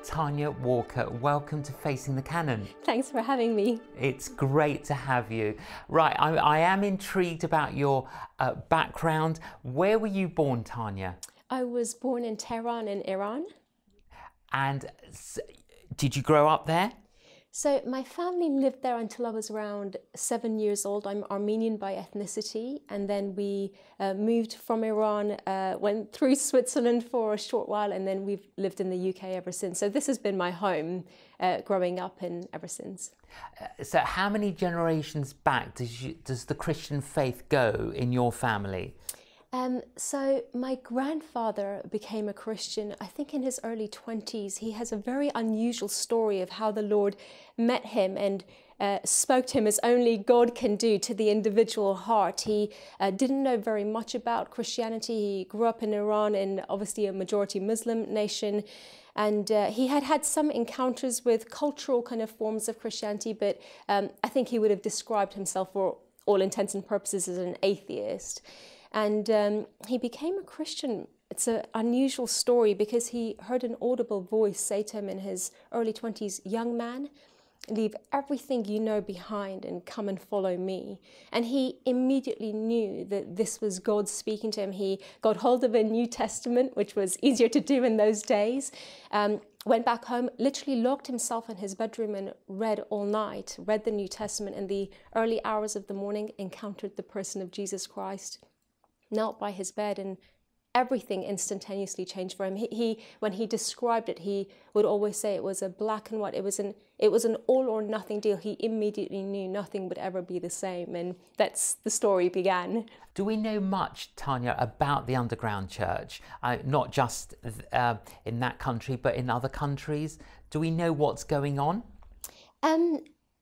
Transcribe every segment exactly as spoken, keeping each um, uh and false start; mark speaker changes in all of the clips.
Speaker 1: Tanya Walker, welcome to Facing the Canon.
Speaker 2: Thanks for having me.
Speaker 1: It's great to have you. Right, I, I am intrigued about your uh, background. Where were you born, Tanya?
Speaker 2: I was born in Tehran in Iran.
Speaker 1: And did you grow up there?
Speaker 2: So my family lived there until I was around seven years old. I'm Armenian by ethnicity, and then we uh, moved from Iran, uh, went through Switzerland for a short while, and then we've lived in the U K ever since. So this has been my home uh, growing up and ever since.
Speaker 1: Uh, so how many generations back does, you, does the Christian faith go in your family?
Speaker 2: Um, so my grandfather became a Christian, I think in his early twenties. He has a very unusual story of how the Lord met him and uh, spoke to him as only God can do to the individual heart. He uh, didn't know very much about Christianity. He grew up in Iran, in obviously a majority Muslim nation. And uh, he had had some encounters with cultural kind of forms of Christianity, but um, I think he would have described himself for all intents and purposes as an atheist. And um, he became a Christian. It's an unusual story because he heard an audible voice say to him in his early twenties, "Young man, leave everything you know behind and come and follow me." And he immediately knew that this was God speaking to him. He got hold of a New Testament, which was easier to do in those days, um, went back home, literally locked himself in his bedroom and read all night, read the New Testament. In the early hours of the morning, encountered the person of Jesus Christ, knelt by his bed, and everything instantaneously changed for him. He, he, when he described it, he would always say it was a black and white. It was an, it was an all or nothing deal. He immediately knew nothing would ever be the same, and that's the story began.
Speaker 1: Do we know much, Tanya, about the underground church? Uh, not just uh, in that country, but in other countries. Do we know what's going on?
Speaker 2: Um.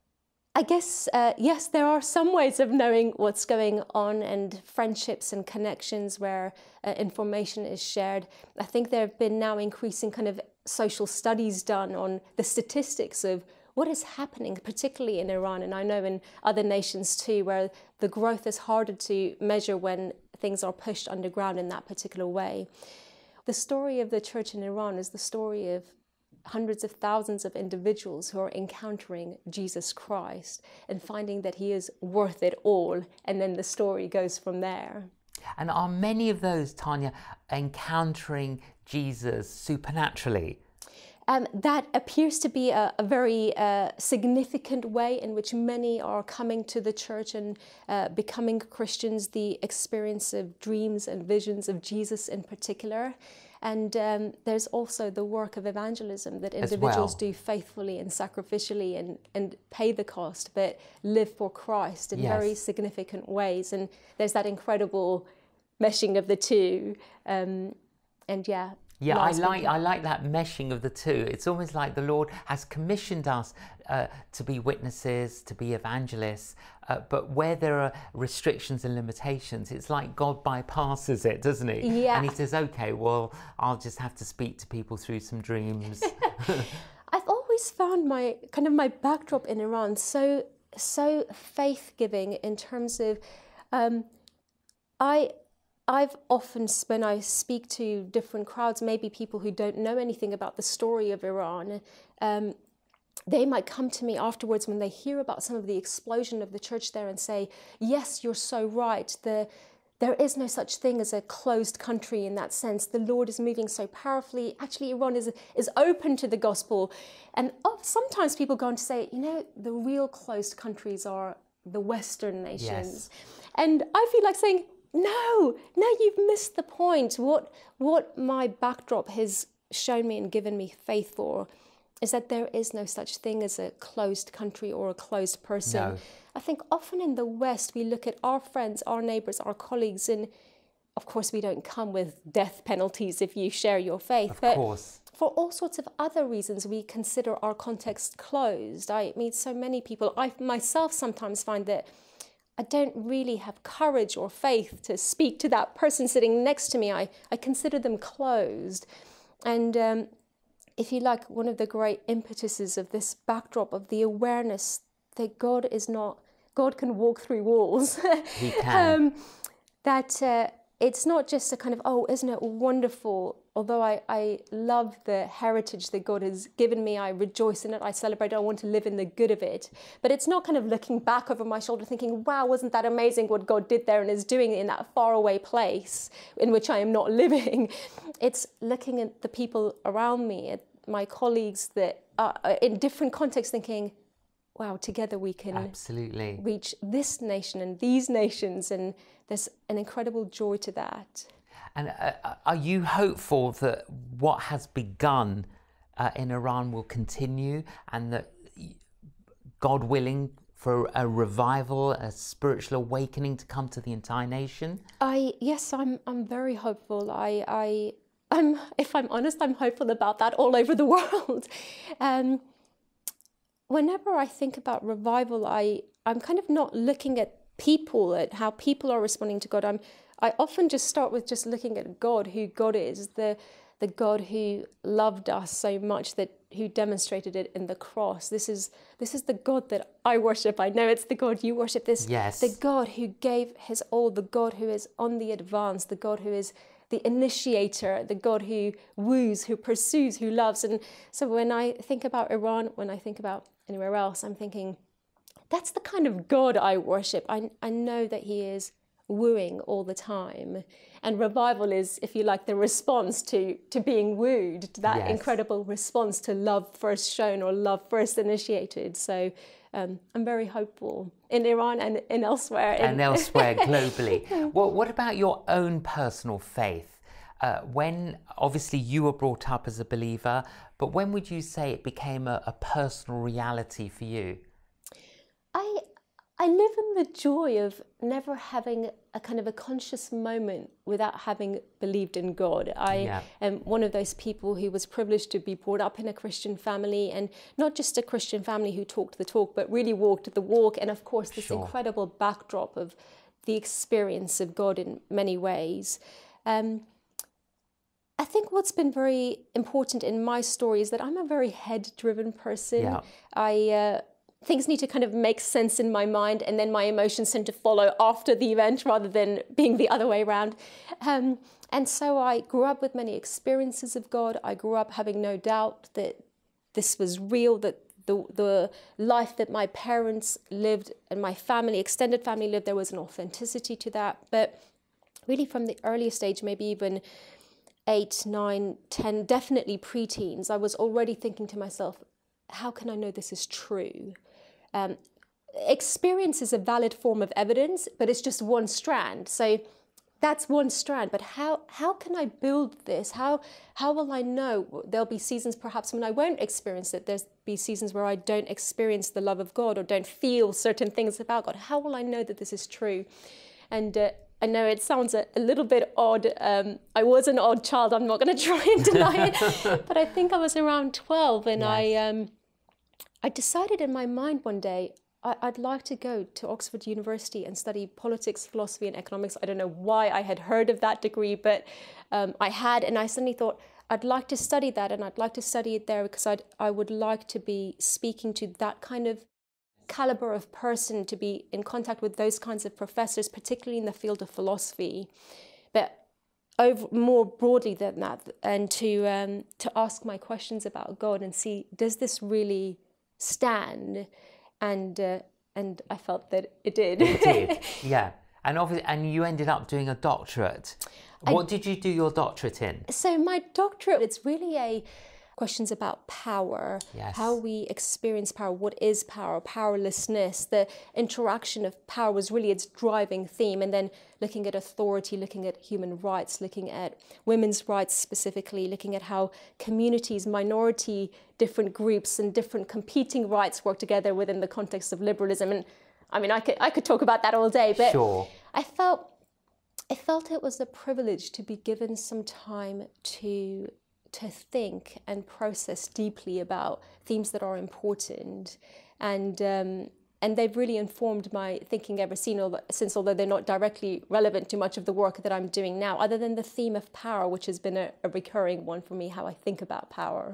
Speaker 2: I guess, uh, yes, there are some ways of knowing what's going on, and friendships and connections where uh, information is shared. I think there have been now increasing kind of social studies done on the statistics of what is happening, particularly in Iran, and I know in other nations too, where the growth is harder to measure when things are pushed underground in that particular way. The story of the church in Iran is the story of hundreds of thousands of individuals who are encountering Jesus Christ and finding that he is worth it all, and then the story goes from there.
Speaker 1: And are many of those, Tanya, encountering Jesus supernaturally?
Speaker 2: Um, that appears to be a, a very uh, significant way in which many are coming to the church and uh, becoming Christians, the experience of dreams and visions of Jesus in particular. And um, there's also the work of evangelism that individuals well. do faithfully and sacrificially and, and pay the cost, but live for Christ in yes. very significant ways. And there's that incredible meshing of the two. Um, and yeah.
Speaker 1: Yeah, I like, I like that meshing of the two. It's almost like the Lord has commissioned us uh, to be witnesses, to be evangelists, uh, but where there are restrictions and limitations, it's like God bypasses it, doesn't he?
Speaker 2: Yeah.
Speaker 1: And he says, okay, well, I'll just have to speak to people through some dreams.
Speaker 2: I've always found my kind of my backdrop in Iran so, so faith-giving in terms of, um, I... I've often, when I speak to different crowds, maybe people who don't know anything about the story of Iran, um, they might come to me afterwards when they hear about some of the explosion of the church there and say, yes, you're so right. The, there is no such thing as a closed country in that sense. The Lord is moving so powerfully. Actually, Iran is, is open to the gospel. And oh, sometimes people go on to say, you know, the real closed countries are the Western nations. Yes. And I feel like saying, No, no, you've missed the point. What, what my backdrop has shown me and given me faith for is that there is no such thing as a closed country or a closed person. No. I think often in the West, we look at our friends, our neighbours, our colleagues, and of course we don't come with death penalties if you share your faith.
Speaker 1: Of
Speaker 2: but
Speaker 1: course.
Speaker 2: For all sorts of other reasons, we consider our context closed. I meet so many people. I myself sometimes find that I don't really have courage or faith to speak to that person sitting next to me. I, I consider them closed. And um, if you like, one of the great impetuses of this backdrop of the awareness that God is not, God can walk through walls.
Speaker 1: He can.
Speaker 2: um, that uh, it's not just a kind of, oh, isn't it wonderful although I, I love the heritage that God has given me, I rejoice in it, I celebrate it, I want to live in the good of it. But it's not kind of looking back over my shoulder thinking, wow, wasn't that amazing what God did there and is doing in that faraway place in which I am not living. It's looking at the people around me, at my colleagues that are in different contexts thinking, wow, together we can
Speaker 1: absolutely
Speaker 2: reach this nation and these nations, and there's an incredible joy to that.
Speaker 1: And uh, are you hopeful that what has begun uh, in Iran will continue, and that, God willing, for a revival, a spiritual awakening to come to the entire nation?
Speaker 2: I yes, I'm I'm very hopeful. I I I'm if I'm honest, I'm hopeful about that all over the world. Um, whenever I think about revival, I I'm kind of not looking at people, at how people are responding to God. I'm I often just start with just looking at God, who God is, the the God who loved us so much, that who demonstrated it in the cross. This is this is the God that I worship. I know it's the God you worship. This
Speaker 1: yes.
Speaker 2: The God who gave his all, the God who is on the advance, the God who is the initiator, the God who woos, who pursues, who loves. And so when I think about Iran, when I think about anywhere else, I'm thinking, that's the kind of God I worship. I I know that he is wooing all the time, and revival is, if you like, the response to to being wooed, to that
Speaker 1: yes.
Speaker 2: incredible response to love first shown or love first initiated. So um, I'm very hopeful in Iran and, and elsewhere
Speaker 1: and
Speaker 2: in
Speaker 1: elsewhere globally. Well, what about your own personal faith? Uh, when obviously you were brought up as a believer, but when would you say it became a, a personal reality for you?
Speaker 2: I I live in the joy of never having a kind of a conscious moment without having believed in God. I
Speaker 1: yeah.
Speaker 2: am one of those people who was privileged to be brought up in a Christian family, and not just a Christian family who talked the talk, but really walked the walk. And of course, this
Speaker 1: sure.
Speaker 2: incredible backdrop of the experience of God in many ways. Um, I think what's been very important in my story is that I'm a very head-driven person.
Speaker 1: Yeah.
Speaker 2: I uh, things need to kind of make sense in my mind, and then my emotions tend to follow after the event rather than being the other way around. Um, and so I grew up with many experiences of God. I grew up having no doubt that this was real, that the, the life that my parents lived and my family, extended family lived, there was an authenticity to that. But really from the earliest age, maybe even eight, nine, ten, definitely preteens, I was already thinking to myself, how can I know this is true? Um, experience is a valid form of evidence, but it's just one strand. So that's one strand. But how how can I build this? How how will I know? There'll be seasons perhaps when I won't experience it. There'll be seasons where I don't experience the love of God or don't feel certain things about God. How will I know that this is true? And uh, I know it sounds a, a little bit odd. Um, I was an odd child. I'm not going to try and deny it. But I think I was around twelve, and
Speaker 1: yes.
Speaker 2: I um, I decided in my mind one day, I, I'd like to go to Oxford University and study politics, philosophy and economics. I don't know why I had heard of that degree, but um, I had, and I suddenly thought, I'd like to study that, and I'd like to study it there because I'd, I would like to be speaking to that kind of caliber of person, to be in contact with those kinds of professors, particularly in the field of philosophy, but over, more broadly than that, and to um, to ask my questions about God and see, does this really stand? And uh, and I felt that it did.
Speaker 1: It did, yeah. And obviously, and you ended up doing a doctorate. What I, did you do your doctorate in?
Speaker 2: So my doctorate, it's really a questions about power,
Speaker 1: yes.
Speaker 2: how we experience power, what is power, powerlessness, the interaction of power was really its driving theme, and then looking at authority, looking at human rights, looking at women's rights specifically, looking at how communities, minority, different groups and different competing rights work together within the context of liberalism. And I mean, I could, I could talk about that all day, but
Speaker 1: sure.
Speaker 2: I felt, I felt it was a privilege to be given some time to to think and process deeply about themes that are important, and um, and they've really informed my thinking ever since, although they're not directly relevant to much of the work that I'm doing now, other than the theme of power, which has been a, a recurring one for me, how I think about power.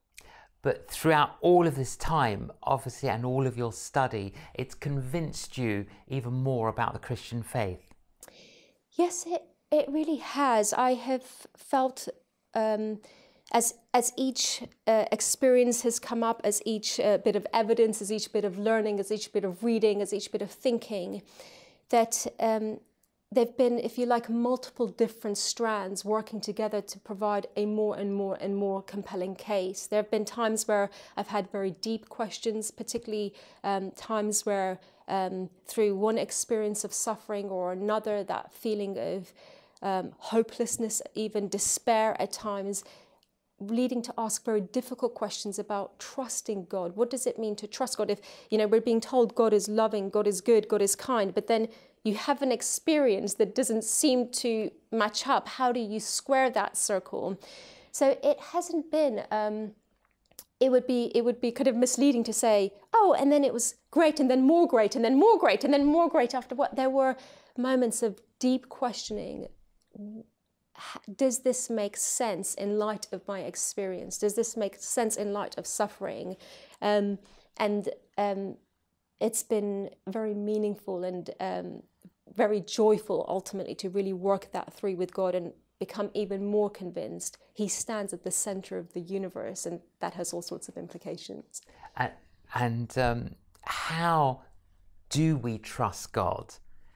Speaker 1: But throughout all of this time, obviously, and all of your study, it's convinced you even more about the Christian faith.
Speaker 2: Yes, it, it really has. I have felt um, as as each uh, experience has come up, as each uh, bit of evidence, as each bit of learning, as each bit of reading, as each bit of thinking, that um, there've been, if you like, multiple different strands working together to provide a more and more and more compelling case. There have been times where I've had very deep questions, particularly um, times where um, through one experience of suffering or another, that feeling of um, hopelessness, even despair at times, leading to ask very difficult questions about trusting God. What does it mean to trust God? If, you know, we're being told God is loving, God is good, God is kind, but then you have an experience that doesn't seem to match up. How do you square that circle? So it hasn't been, um, it would be, it would be kind of misleading to say, oh, and then it was great, and then more great, and then more great, and then more great after what? There were moments of deep questioning. Does this make sense in light of my experience? Does this make sense in light of suffering? Um, and um, it's been very meaningful and um, very joyful ultimately to really work that through with God and become even more convinced He stands at the center of the universe, and that has all sorts of implications.
Speaker 1: And, and um, how do we trust God?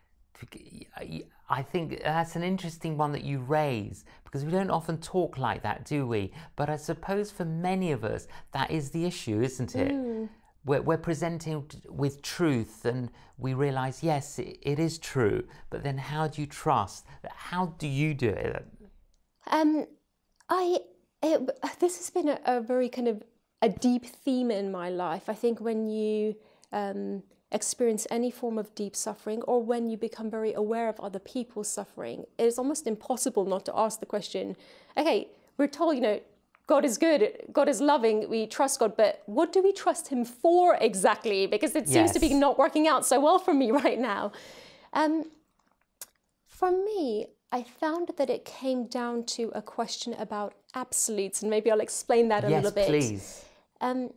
Speaker 1: I think that's an interesting one that you raise, because we don't often talk like that, do we? But I suppose for many of us, that is the issue, isn't it? Mm. We're, we're presenting with truth and we realize, yes, it, it is true, but then how do you trust? How do you do it?
Speaker 2: Um, I, it, this has been a, a very kind of a deep theme in my life. I think when you um, experience any form of deep suffering, or when you become very aware of other people's suffering, it is almost impossible not to ask the question, okay, we're told, you know, God is good, God is loving, we trust God, but what do we trust Him for exactly? Because it seems yes. to be not working out so well for me right now. Um, for me, I found that it came down to a question about absolutes, and maybe I'll explain that a
Speaker 1: yes,
Speaker 2: little bit.
Speaker 1: Please.
Speaker 2: Um,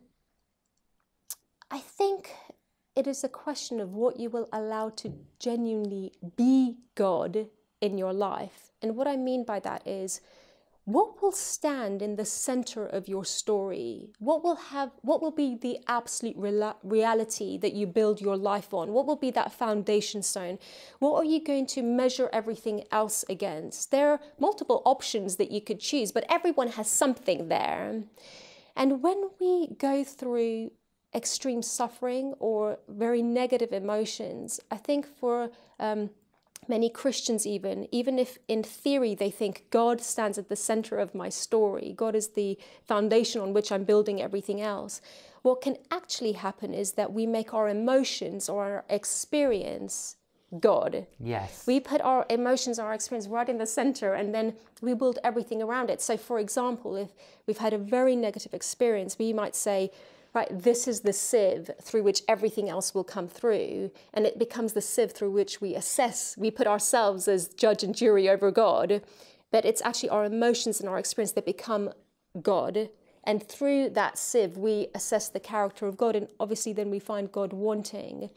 Speaker 2: I think it is a question of what you will allow to genuinely be God in your life. And what I mean by that is, what will stand in the center of your story? What will have, what will be the absolute reala- reality that you build your life on? What will be that foundation stone? What are you going to measure everything else against? There are multiple options that you could choose, but everyone has something there. And when we go through extreme suffering or very negative emotions, I think for um, many Christians even, even if in theory they think God stands at the center of my story, God is the foundation on which I'm building everything else, what can actually happen is that we make our emotions or our experience God.
Speaker 1: Yes.
Speaker 2: We put our emotions, our experience right in the center, and then we build everything around it. So for example, if we've had a very negative experience, we might say, right, this is the sieve through which everything else will come through, and it becomes the sieve through which we assess. We put ourselves as judge and jury over God, but it's actually our emotions and our experience that become God, and through that sieve we assess the character of God, and obviously then we find God wanting.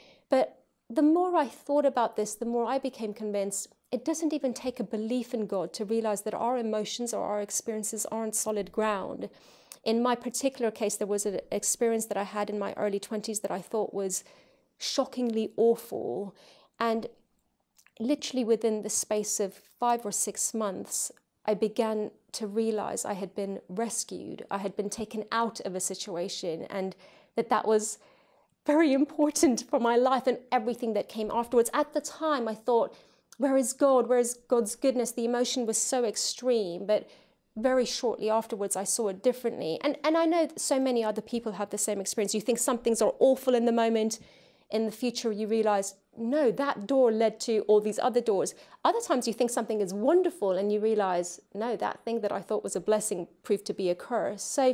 Speaker 2: But the more I thought about this, the more I became convinced it doesn't even take a belief in God to realize that our emotions or our experiences aren't solid ground. In my particular case, there was an experience that I had in my early twenties that I thought was shockingly awful. And literally within the space of five or six months, I began to realize I had been rescued. I had been taken out of a situation, and that that was very important for my life and everything that came afterwards. At the time, I thought, where is God? Where is God's goodness? The emotion was so extreme, but very shortly afterwards, I saw it differently. And, and I know that so many other people have the same experience. You think some things are awful in the moment. In the future, you realize, no, that door led to all these other doors. Other times you think something is wonderful and you realize, no, that thing that I thought was a blessing proved to be a curse. So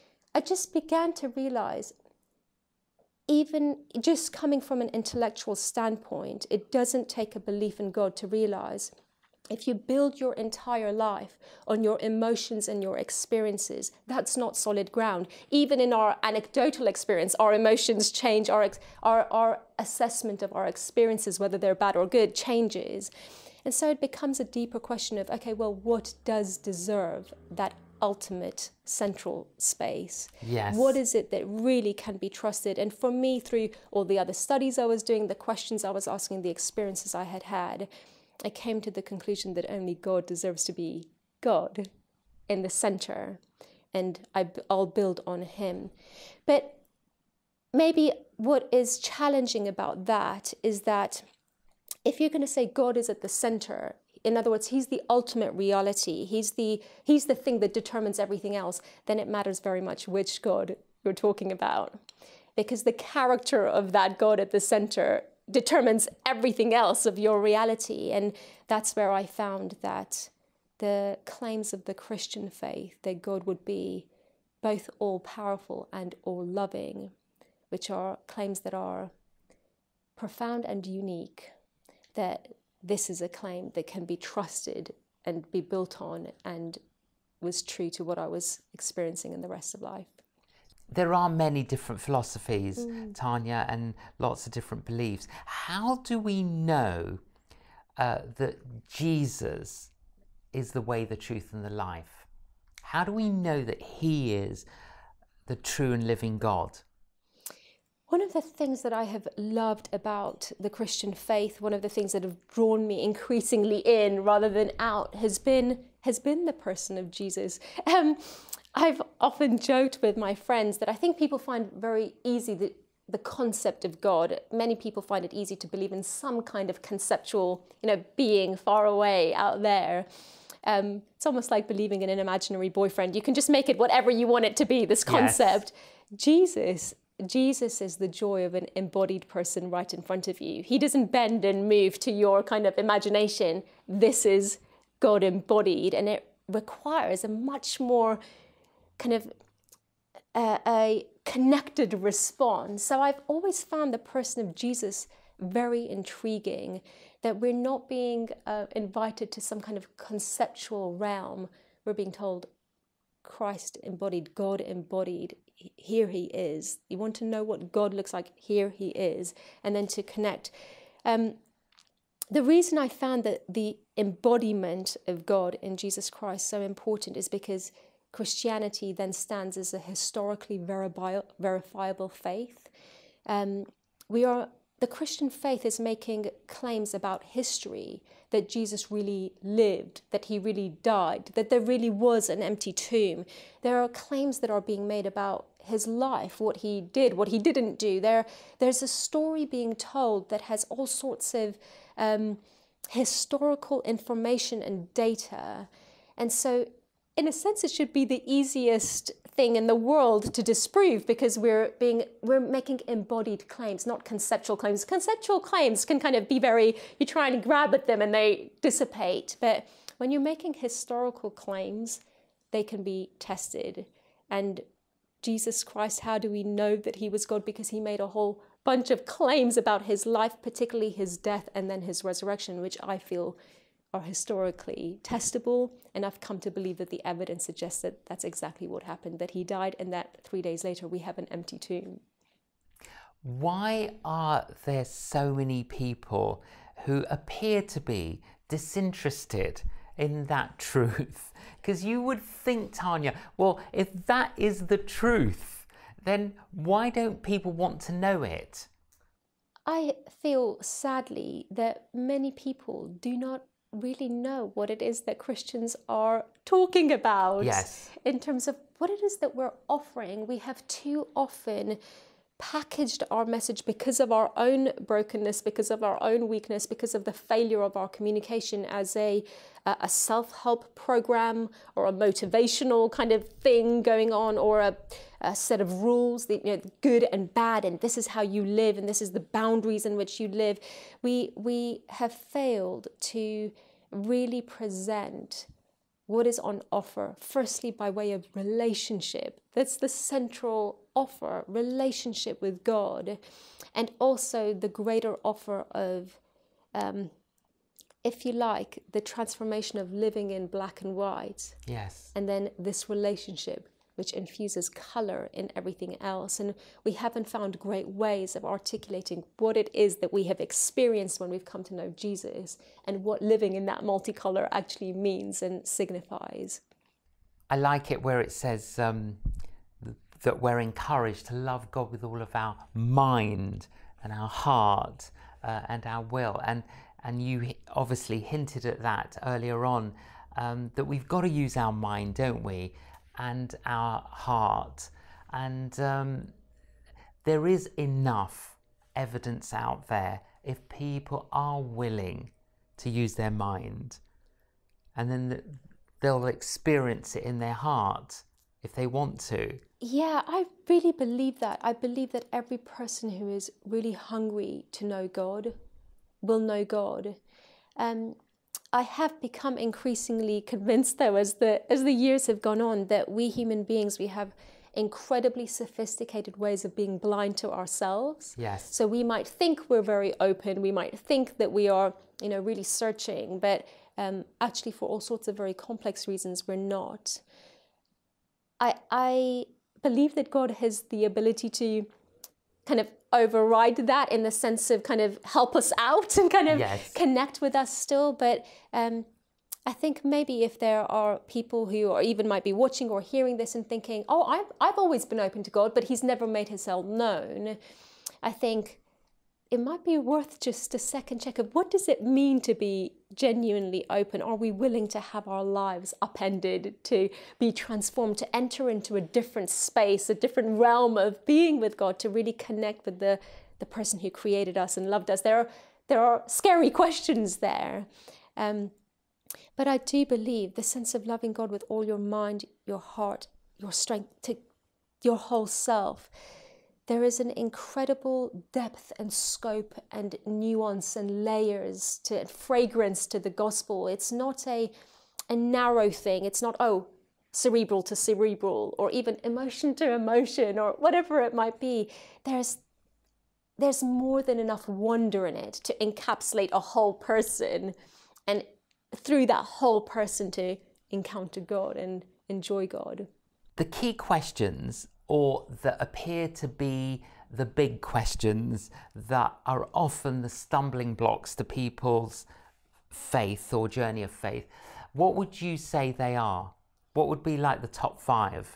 Speaker 2: I just began to realize, even just coming from an intellectual standpoint, it doesn't take a belief in God to realize if you build your entire life on your emotions and your experiences, that's not solid ground. Even in our anecdotal experience, our emotions change, our, our, our assessment of our experiences, whether they're bad or good, changes. And so it becomes a deeper question of, okay, well, what does deserve that ultimate central space?
Speaker 1: Yes.
Speaker 2: What is it that really can be trusted? And for me, through all the other studies I was doing, the questions I was asking, the experiences I had had, I came to the conclusion that only God deserves to be God in the center, and I, I'll build on him. But maybe what is challenging about that is that if you're going to say God is at the center, in other words, he's the ultimate reality, he's the, he's the thing that determines everything else, then it matters very much which God you're talking about. Because the character of that God at the center determines everything else of your reality. And that's where I found that the claims of the Christian faith, that God would be both all-powerful and all-loving, which are claims that are profound and unique, that this is a claim that can be trusted and be built on and was true to what I was experiencing in the rest of life.
Speaker 1: There are many different philosophies,
Speaker 2: Mm.
Speaker 1: Tanya, and lots of different beliefs. How do we know uh, that Jesus is the way, the truth, and the life? How do we know that he is the true and living God?
Speaker 2: One of the things that I have loved about the Christian faith, one of the things that have drawn me increasingly in rather than out, has been has been the person of Jesus. Um, I've often joked with my friends that I think people find very easy the, the concept of God. Many people find it easy to believe in some kind of conceptual, you know, being far away out there. Um, it's almost like believing in an imaginary boyfriend. You can just make it whatever you want it to be, this concept. Yes. Jesus, Jesus is the joy of an embodied person right in front of you. He doesn't bend and move to your kind of imagination. This is God embodied, and it requires a much more kind of uh, a connected response. So I've always found the person of Jesus very intriguing, that we're not being uh, invited to some kind of conceptual realm. We're being told Christ embodied, God embodied, here he is. You want to know what God looks like, here he is, and then to connect. Um, the reason I found that the embodiment of God in Jesus Christ so important is because Christianity then stands as a historically verifiable faith. Um, we are the Christian faith is making claims about history, that Jesus really lived, that he really died, that there really was an empty tomb. There are claims that are being made about his life, what he did, what he didn't do. There, there's a story being told that has all sorts of um, historical information and data. And so in a sense, it should be the easiest thing in the world to disprove, because we're being we're making embodied claims, not conceptual claims. Conceptual claims can kind of be very, you try and grab at them and they dissipate. But when you're making historical claims, they can be tested. And Jesus Christ, how do we know that he was God? Because he made a whole bunch of claims about his life, particularly his death and then his resurrection, which I feel are historically testable, and I've come to believe that the evidence suggests that that's exactly what happened, that he died and that three days later we have an empty tomb.
Speaker 1: Why are there so many people who appear to be disinterested in that truth? Because you would think, Tanya, well, if that is the truth, then why don't people want to know it?
Speaker 2: I feel sadly that many people do not really know what it is that Christians are talking about.
Speaker 1: Yes.
Speaker 2: In terms of what it is that we're offering. We have too often packaged our message because of our own brokenness, because of our own weakness, because of the failure of our communication as a, a self-help program or a motivational kind of thing going on, or a, a set of rules, the, you know, good and bad, and this is how you live, and this is the boundaries in which you live. We, we have failed to really present what is on offer, firstly by way of relationship. That's the central offer, relationship with God, and also the greater offer of, um, if you like, the transformation of living in black and white.
Speaker 1: Yes.
Speaker 2: And then this relationship which infuses color in everything else. And we haven't found great ways of articulating what it is that we have experienced when we've come to know Jesus and what living in that multicolor actually means and signifies.
Speaker 1: I like it where it says um, that we're encouraged to love God with all of our mind and our heart uh, and our will. And, and you obviously hinted at that earlier on, um, that we've got to use our mind, don't we? And our heart. And um, there is enough evidence out there if people are willing to use their mind, and then they'll experience it in their heart if they want to.
Speaker 2: Yeah, I really believe that. I believe that every person who is really hungry to know God will know God. Um, I have become increasingly convinced, though, as the as the years have gone on, that we human beings, we have incredibly sophisticated ways of being blind to ourselves.
Speaker 1: Yes.
Speaker 2: So we might think we're very open, we might think that we are, you know, really searching, but um, actually for all sorts of very complex reasons, we're not. I I believe that God has the ability to kind of override that in the sense of kind of help us out and kind of
Speaker 1: yes.
Speaker 2: connect with us still. But um, I think maybe if there are people who or even might be watching or hearing this and thinking, oh, I've, I've always been open to God, but he's never made himself known. I think it might be worth just a second check of what does it mean to be genuinely open? Are we willing to have our lives upended, to be transformed, to enter into a different space, a different realm of being with God, to really connect with the, the person who created us and loved us? There are, there are scary questions there. Um, but I do believe the sense of loving God with all your mind, your heart, your strength, to your whole self. There is an incredible depth and scope and nuance and layers to and fragrance to the gospel. It's not a, a narrow thing. It's not, oh, cerebral to cerebral, or even emotion to emotion, or whatever it might be. There's, there's more than enough wonder in it to encapsulate a whole person, and through that whole person to encounter God and enjoy God.
Speaker 1: The key questions, or that appear to be the big questions that are often the stumbling blocks to people's faith or journey of faith, what would you say they are? What would be like the top five?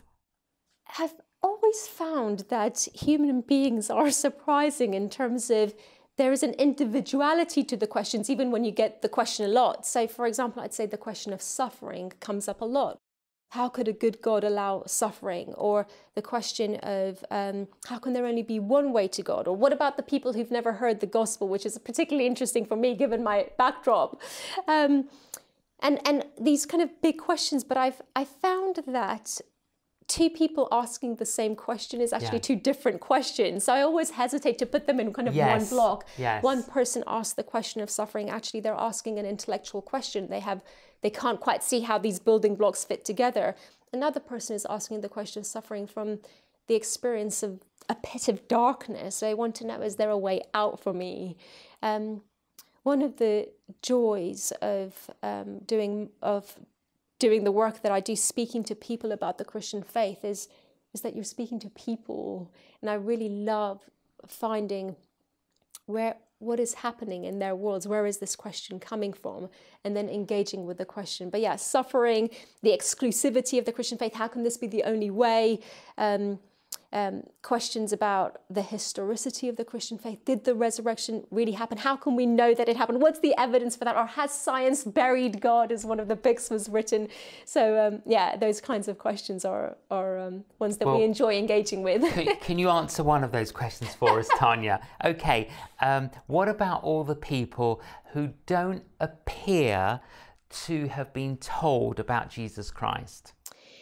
Speaker 2: I've always found that human beings are surprising in terms of there is an individuality to the questions, even when you get the question a lot. So, for example, I'd say the question of suffering comes up a lot. How could a good God allow suffering? Or the question of um, how can there only be one way to God? Or what about the people who've never heard the gospel, which is particularly interesting for me given my backdrop. Um, and, and these kind of big questions, but I've I found that two people asking the same question is actually yeah. two different questions. So I always hesitate to put them in kind of
Speaker 1: yes.
Speaker 2: one block.
Speaker 1: Yes.
Speaker 2: One person asks the question of suffering. Actually, they're asking an intellectual question. They have, they can't quite see how these building blocks fit together. Another person is asking the question of suffering from the experience of a pit of darkness. They want to know, is there a way out for me? Um, one of the joys of um, doing of doing the work that I do, speaking to people about the Christian faith, is, is that you're speaking to people. And I really love finding where what is happening in their worlds. Where is this question coming from? And then engaging with the question. But yeah, suffering, the exclusivity of the Christian faith. How can this be the only way? Um, um, questions about the historicity of the Christian faith. Did the resurrection really happen? How can we know that it happened? What's the evidence for that? Or has science buried God, as one of the books was written? So um, yeah, those kinds of questions are, are um, ones that well, we enjoy engaging with.
Speaker 1: can, can you answer one of those questions for us, Tanya? Okay, um, what about all the people who don't appear to have been told about Jesus Christ?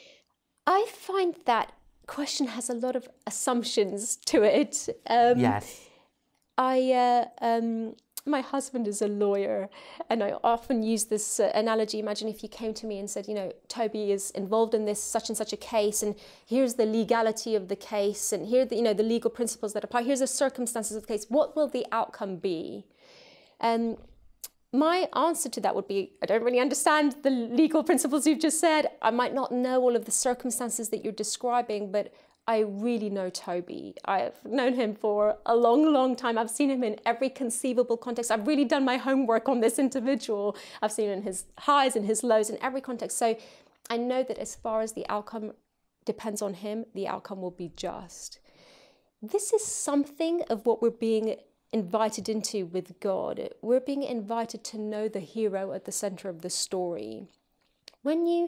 Speaker 2: I find that question has a lot of assumptions to it. Um,
Speaker 1: yes.
Speaker 2: I, uh, um, my husband is a lawyer, and I often use this uh, analogy. Imagine if you came to me and said, you know, Toby is involved in this such and such a case, and here's the legality of the case, and here are the, you know, the legal principles that apply. Here's the circumstances of the case. What will the outcome be? Um, my answer to that would be, I don't really understand the legal principles you've just said. I might not know all of the circumstances that you're describing, but I really know Toby. I've known him for a long, long time. I've seen him in every conceivable context. I've really done my homework on this individual. I've seen him in his highs and his lows in every context. So I know that as far as the outcome depends on him, the outcome will be just. This is something of what we're being invited into with God. We're being invited to know the hero at the center of the story. When you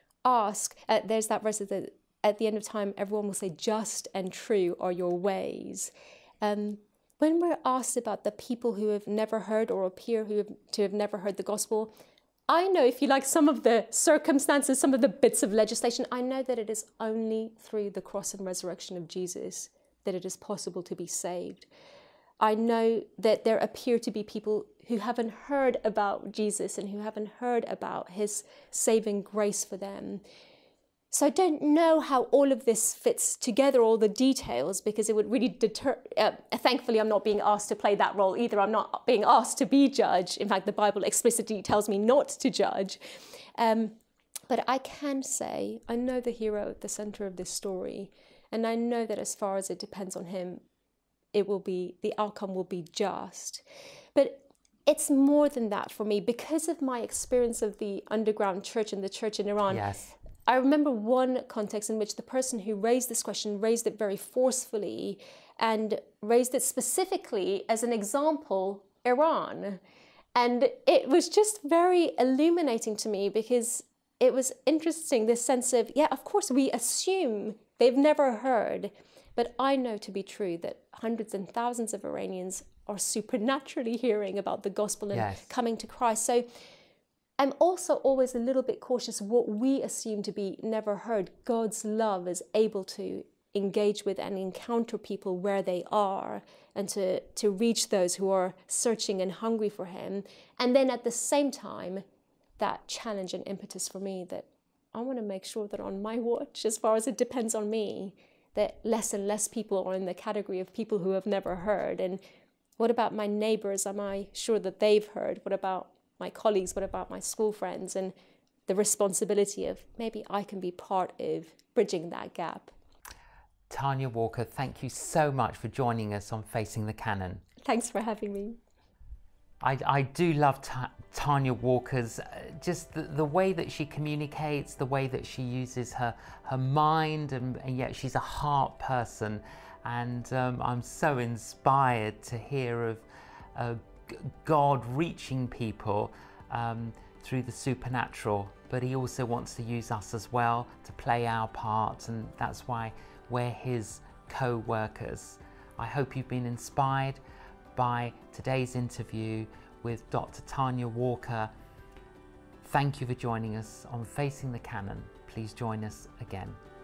Speaker 2: ask, uh, there's that verse that at the end of time, everyone will say, just and true are your ways. Um, when we're asked about the people who have never heard or appear who have, to have never heard the gospel, I know, if you like, some of the circumstances, some of the bits of legislation, I know that it is only through the cross and resurrection of Jesus that it is possible to be saved. I know that there appear to be people who haven't heard about Jesus and who haven't heard about his saving grace for them. So I don't know how all of this fits together, all the details, because it would really deter... Uh, thankfully, I'm not being asked to play that role either. I'm not being asked to be judge. In fact, the Bible explicitly tells me not to judge. Um, but I can say, I know the hero at the center of this story. And I know that as far as it depends on him, it will be, the outcome will be just. But it's more than that for me. Because of my experience of the underground church and the church in Iran,
Speaker 1: Yes.
Speaker 2: I remember one context in which the person who raised this question raised it very forcefully and raised it specifically as an example, Iran. And it was just very illuminating to me, because it was interesting, this sense of, yeah, of course, we assume they've never heard, but I know to be true that hundreds and thousands of Iranians are supernaturally hearing about the gospel and
Speaker 1: Yes.
Speaker 2: coming to Christ. So I'm also always a little bit cautious what we assume to be never heard. God's love is able to engage with and encounter people where they are, and to, to reach those who are searching and hungry for him. And then at the same time, that challenge and impetus for me that I want to make sure that on my watch, as far as it depends on me, that less and less people are in the category of people who have never heard. And what about my neighbors? Am I sure that they've heard? What about my colleagues? What about my school friends? And the responsibility of maybe I can be part of bridging that gap.
Speaker 1: Tanya Walker, thank you so much for joining us on Facing the Canon.
Speaker 2: Thanks for having me.
Speaker 1: I, I do love Ta Tanya Walker's, uh, just the, the way that she communicates, the way that she uses her, her mind, and, and yet she's a heart person. And um, I'm so inspired to hear of uh, God reaching people um, through the supernatural, but he also wants to use us as well to play our parts, and that's why we're his co-workers. I hope you've been inspired by today's interview with Doctor Tanya Walker. Thank you for joining us on Facing the Canon. Please join us again.